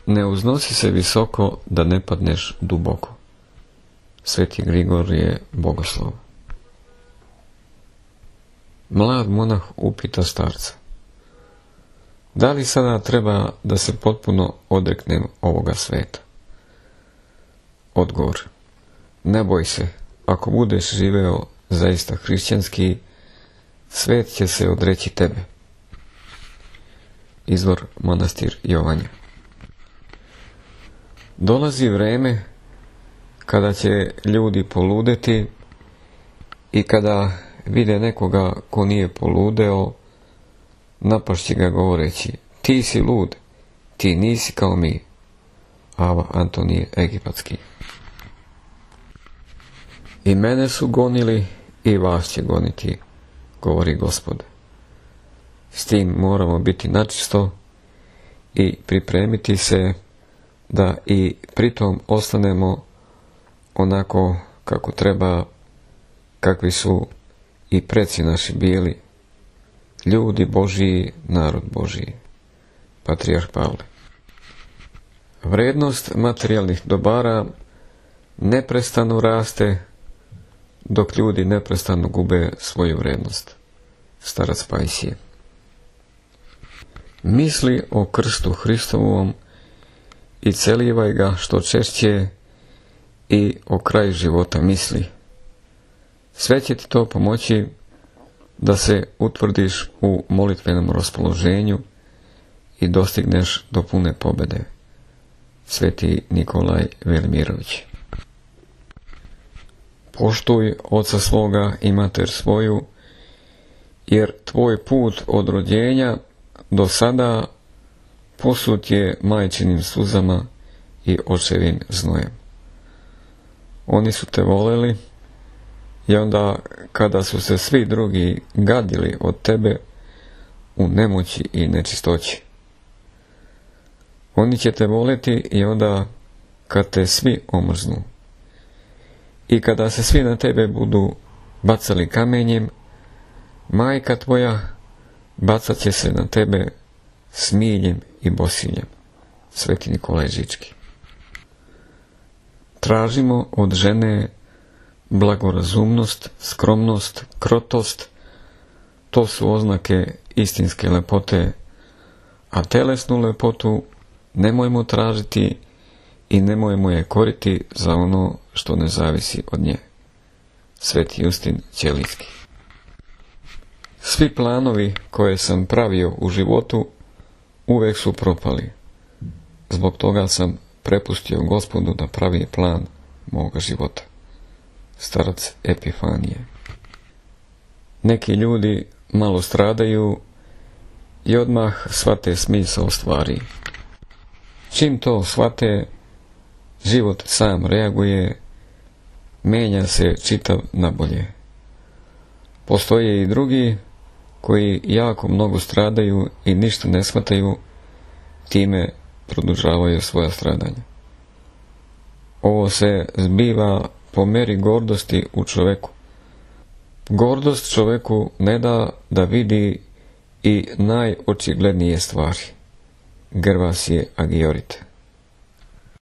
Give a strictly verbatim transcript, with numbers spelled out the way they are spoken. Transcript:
Ne uznosi se visoko da ne padneš duboko. Sveti Grigorije Bogoslov. Mlad monah upita starca: da li sada treba da se potpuno odreknem ovoga sveta? Odgovor: ne boj se, ako budeš živeo zaista hrišćanski, svet će se odreći tebe. Izvor Manastir Jovanja. Dolazi vreme kada će ljudi poludeti i kada vide nekoga ko nije poludeo, napašće ga govoreći: ti si lud, ti nisi kao mi. Ava Antonije Egipatski. I mene su gonili i vas će goniti, govori Gospod. S tim moramo biti načisto i pripremiti se da i pritom ostanemo onako kako treba, kakvi su i preci naši bili, ljudi Božiji, narod Božiji. Patrijarh Pavle. Vrednost materijalnih dobara neprestano raste, dok ljudi neprestano gube svoju vrednost. Starac Pajsije. Misli o krstu Hristovom i celivaj ga što češće i o kraju života misli. Sve će ti to pomoći da se utvrdiš u molitvenom raspoloženju i dostigneš do pune pobjede. Sveti Nikolaj Velimirović. Poštuj oca svoga i mater svoju, jer tvoj put od rođenja do sada posut je majčinim suzama i očevim znojem. Oni su te voleli i onda kada su se svi drugi gadili od tebe u nemoći i nečistoći. Oni će te voleti i onda kad te svi omrznu. I kada se svi na tebe budu bacali kamenjem, majka tvoja bacat će se na tebe smiljem i bosiljem. Sveti Nikolaj Žički. Tražimo od žene blagorazumnost, skromnost, krotost. To su oznake istinske lepote, a telesnu lepotu nemojmo tražiti i nemojmo je koriti za ono što ne zavisi od nje. Sveti Justin Ćelijski. Svi planovi koje sam pravio u životu uvek su propali. Zbog toga sam prepustio Gospodu da pravi plan moga života. Starac Epifanije. Neki ljudi malo stradaju i odmah shvate smisao stvari. Čim to shvate, život sam reaguje, menja se čitav na bolje. Postoje i drugi koji jako mnogo stradaju i ništa ne shvataju, time produžavaju svoja stradanja. Ovo se zbiva po meri gordosti u čoveku. Gordost čoveku ne da da vidi i najočiglednije stvari. Gervasije Agiorit.